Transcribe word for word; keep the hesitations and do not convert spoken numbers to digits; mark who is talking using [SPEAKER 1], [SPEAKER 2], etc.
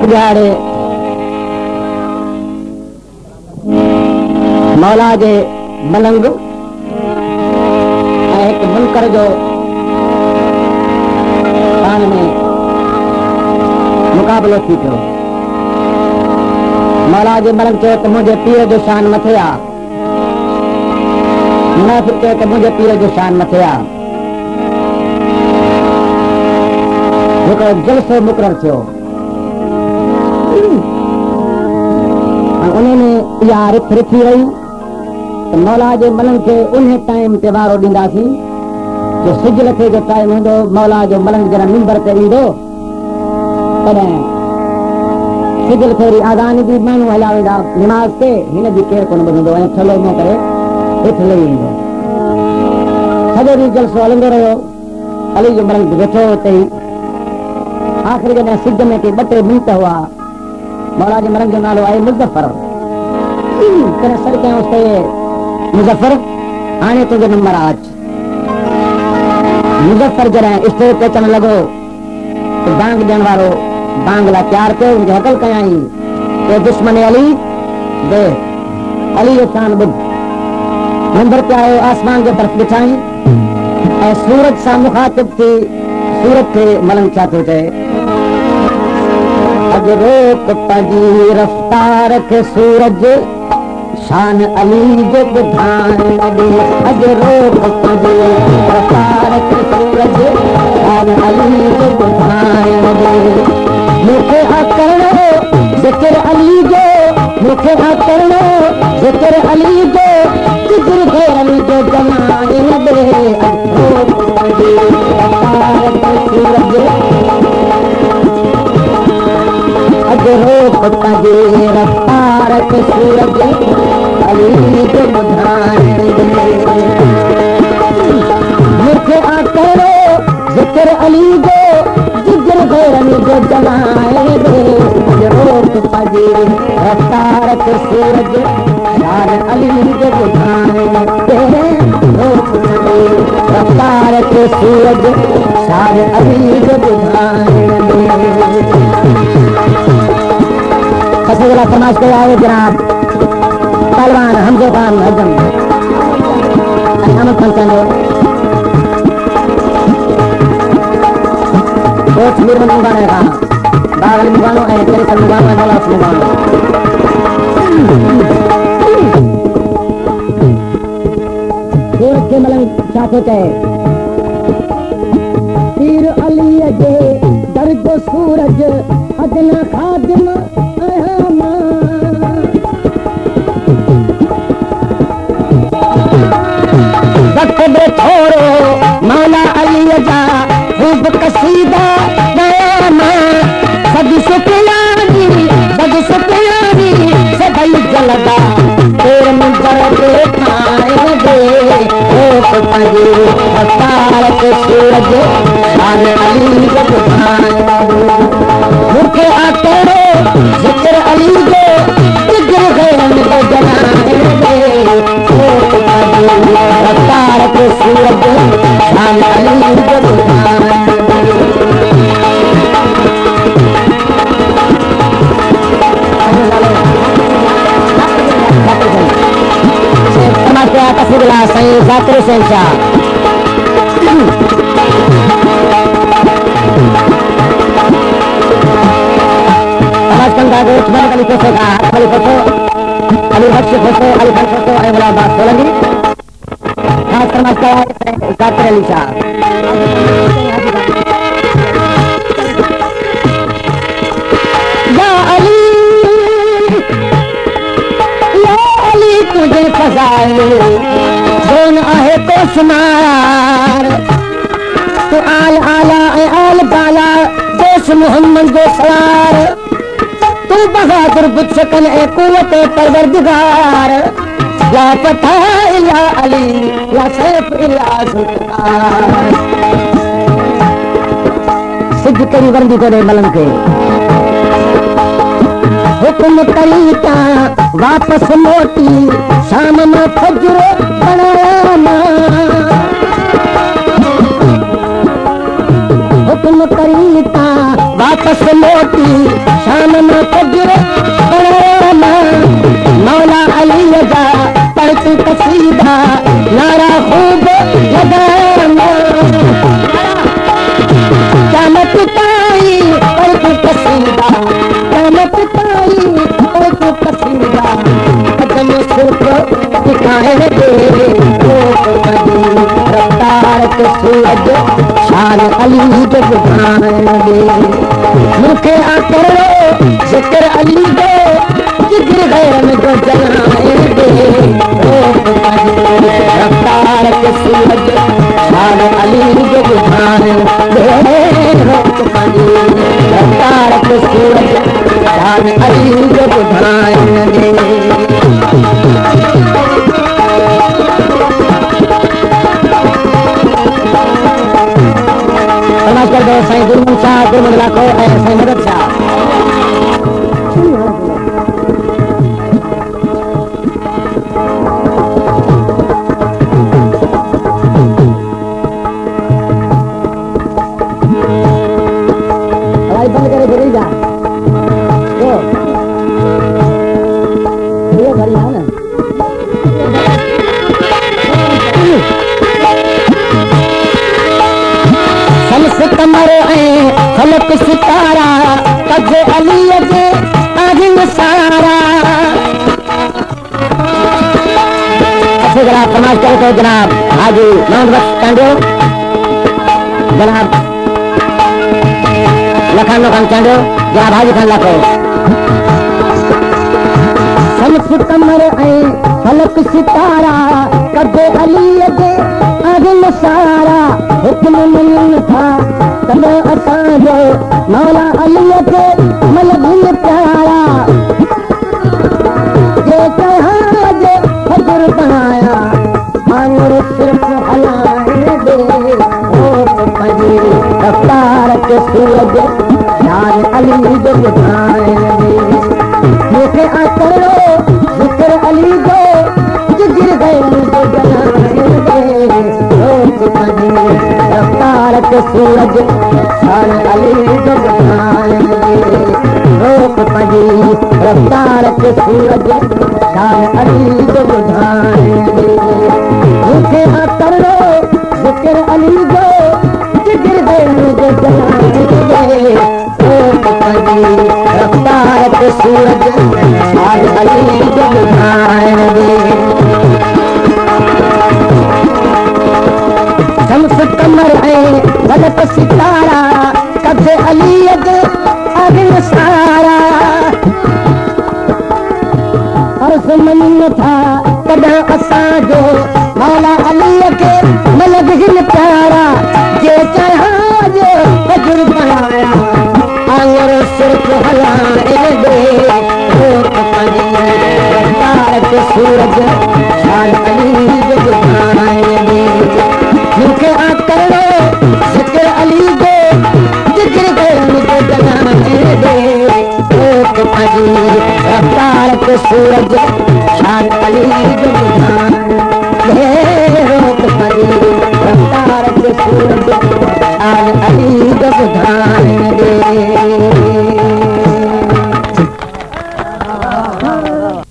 [SPEAKER 1] दिहाड़े मौला जे मलंग एक मुनकर जो पान में मुकाबलो थी पियो। मौला जे मलंग चयो त मुंहिंजे पीर जो शान मथे आ। मुनाफिक चयो त मुंहिंजे पीर जो शान मथे आ। हिकिड़ो जलसो मुक़रर थियो। उन में इहा रिथ रिथी रही त मौला जे मलंग खे उन टाइम ते वारो ॾींदासीं जो सिज लथे जो टाइम हूंदो। मौला जो मलंग जॾहिं मिंबर ते ईंदो तॾहिं सिज लथे वरी आज़ान ईंदी, माण्हू हलिया वेंदा निमाज़ ते, हिन जी केरु कोन ॿुधंदो ऐं थलो मुंहुं करे हेठि लही ईंदो। सॼो ॾींहुं जलसो हलंदो रहियो। अली जो मलंग वेठो हुते ई। आख़िर जॾहिं सिज में के ॿ टे मिंट हुआ, मौला जे मलंग जो नालो आहे मुज़फ़र। तॾहिं सर कयूंसि त मुज़फ़र हाणे तुंहिंजो नंबर आहे। अच। मुज़फ़र जॾहिं स्टेज ते अचण लॻो त बांग ॾियण वारो बांग लाइ तयारु कयो, हुनखे हकल कयाई तो दुश्मन अली दे अली जो शान ॿुध। मंदर ते आयो, आसमान जे तरफ़ ॾिठाई ऐं सूरज सां मुखातिब थी सूरज खे मलंग छा थो चए, अॼु रोक पंहिंजी रफ़्तार खे सूरज शान अली जो ॿुधाइण लॻे। अॼु रोक पंहिंजी रफ़्तार खे सूरज शान अली जो ॿुधाइण लॻे। मूंखे हा करणो ज़िक्र अली जो, मूंखे हा करणो ज़िक्र अली जो, ज़िक्र ग़ैर अली जो जमाइण लॻे। रोक पंहिंजी रफ़्तार खे सूरज अॼु रोक पंहिंजी रफ़्तार खे सूरज अली जो ॿुधाइण लॻे। मूंखे हा करणो ज़िक्र अली जो, ज़िक्र ग़ैर अली जो जमाइण लॻे। अॼु रोक पंहिंजी रफ़्तार खे सूरज शान अली जो ॿुधाइण लॻे। रोक पंहिंजी रफ़्तार खे सूरज शान अली जो ॿुधाइण लॻे। फसला समाज के आए जनाब पहलवान हमजे खान हजम अहमद पंचानो कोच मीर में मुगाने का बागल मुगानो है तेरे सब मुगानो है बोला मुगानो कोच के मलंग चाहते थे पीर अली जे दर्द सूरज अदना खादिम थोरो मौला अली जा खूब कसीदा दयामा सद सुपियानी सद सुपियानी सभई जलदा तेर मंजर ते खाए दे। रोक पंहिंजी रफ़्तार खे सूरज शान अली जो ॿुधाइण लॻे। मूंखे हा कहिड़ो ज़िक्र अली जो, ज़िक्र ग़ैर अली जो जमाइण लॻे। रोक पंहिंजी रफ़्तार खे सूरज शान अली जो ॿुधाइण समाज तस्वीर साईं ज़ाकिर हुसैन शाह कंदा गोठ बन अली खोसो का अली खोसो अली बख्श खोसो अली खान खोसो ऐं मुलाबाद सोलंगी खास समाज का ज़ाकिर अली शाह। या अली या अली तुझे फज़ाइल जोन आहे तो शुमार, तू आल आला ऐं आल बाला दोस्त मोहम्मद जो सवार, तू बहादुर बुच्छकन ए कुवत परवरदिगार। या फतह इला अली या सैफ इला सुल्तान। सिद्ध करी वरदी तोड़े मलंग के हुक्म करी ता वापस मोटी शाम में फजर बनाया मां। हुक्म करीता वापस मोटी शाम न कजरे बनाना मौला अली जा पढ़ती कसीदा नारा खूब लगाना कामत ताई पढ़ती कसीदा कामत ताई पढ़ती कसीदा कदम सिर्फ दिखाए दे रफ्तार के सूरज शान अली के बुझाने दे मुखे आकर जिक्र अली दे जिक्र गैर को जलाए दे रफ्तार के सूरज शान अली के बुझाने दे रफ्तार के सूरज शान अली के बुझाने दे समाज कर दो साईं गुरमुख शाह गुरमुख लाखो ऐ साईं मदद शाह हवाई बंद करे भरी जा जो ये भरी है ना शम्स कमर ऐं फलक सितारा कज अलीअ जे आहिन सारा अच्छे जनाब समाज करे तो जनाब हाजी मोहम्मद बख्श चांडियो जनाब लखान लखान चांडियो जनाब हाजी खान लाखो शम्स कमर ऐं फलक सितारा कज अलीअ जे आहिन सारा हुक्म मञनि था तब असांजो मौला अलीअ खे मलबुल प्यारा जे जहाज फजर बणाया आंगुर सिर्फ हलाए दे रोक पजी रफ्तार के सूरज शान अली जो बुझाए दे मूंखे आकड़ो जिक्र अली जो जिगर गए जो जलाए दे रोक पजी रफ्तार के सूरज शान अली जो बुझाए दे रोक पजी रफ्तार के सूरज शान अली जो बुझाए दे मूंखे आकड़ो जिक्र अली जो जिगर गए जो जलाए दे रोक पजी रफ्तार के सूरज शान अली जो बुझाए दे शम्स कमर ऐं फलक सितारा कज अलीअ जे आहिन सारा अर्ज़ मञनि था कॾहिं असांजो मौला अलीअ खे मलबुल प्यारा जे जहाज फजर बणाया आंगुर सिर्फ हलाए दे रोक पजी रफ्तार के सूरज शान अली जो बुझाए दे मूंखे आकड़ो जिक्र अली जो जिगर गए जो जलाए दे रोक पजी रफ्तार के सूरज शान अली जो बुझाए दे रोक पजी रफ्तार के सूरज शान अली जो बुझाए दे